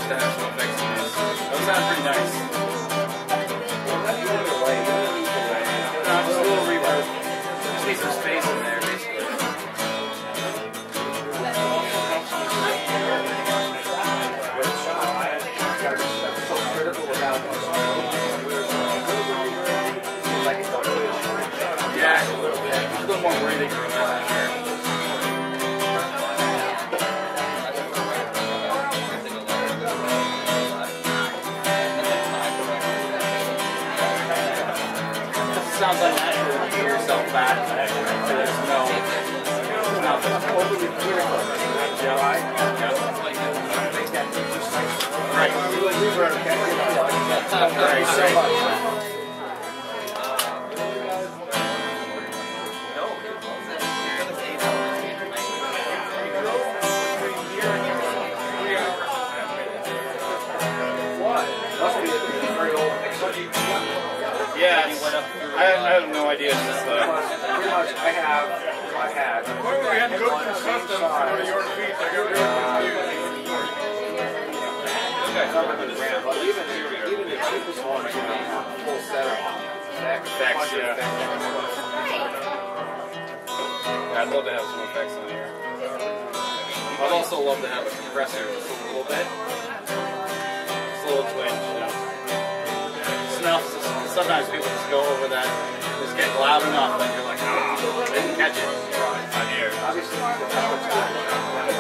to have some effects in this. Those sound pretty nice. Just a little reverb. Just need some space in there, basically. Yeah, a little bit. A little more breathing room out here. Sounds like natural when you hear yourself back. There's nothing overly critical. Right. Right. So much. Yeah, I have no idea. Pretty much, I had. We had to go through customs for your feet. Even the cheapest ones, you know, full setup. Effects, yeah. I'd love to have some effects on here. I'd also love to have a compressor just a little bit. Just a little twinge, you know. Snuffs. Sometimes people just go over that, just get loud enough, and you're like, oh, they didn't catch it. On here.